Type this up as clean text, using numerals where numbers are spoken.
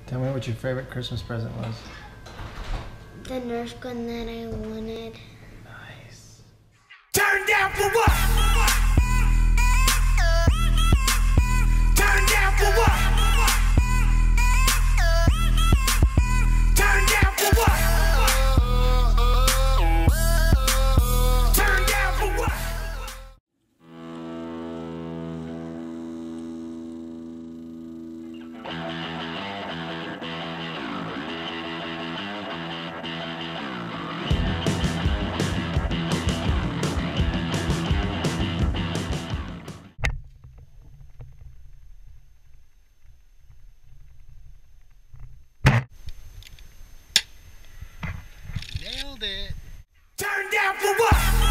Tell me what your favorite Christmas present was. The Nerf gun that I wanted. Nice. Turn down for what? Turn down for what? Turn down for what? Turn down for what? Nailed it. Turn down for what?